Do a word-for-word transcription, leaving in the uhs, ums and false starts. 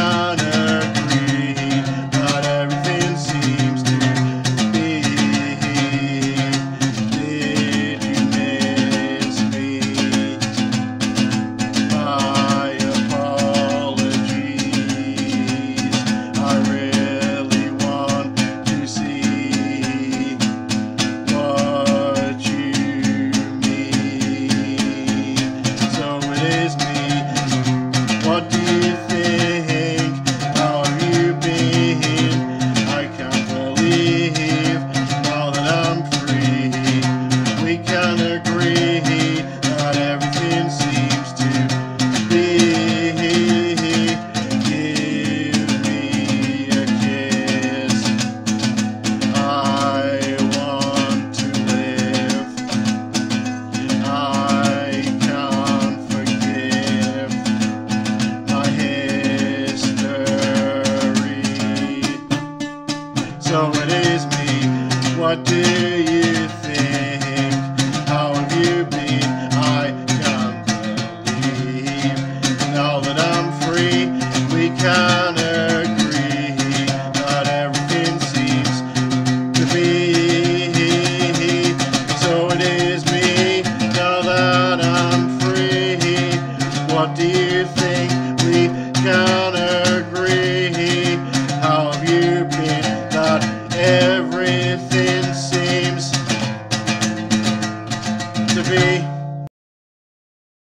can agree that everything seems to be. Did you miss me? My apologies. I really want to see what you mean. So it is me. What do you think? How have you been? I can't believe now that I'm free. We can agree that everything seems to be. Give me a kiss. I want to live. I can't forgive my history. So it is me. What do you think? How have you been? I can't believe now that I'm free. We can agree that everything seems to be.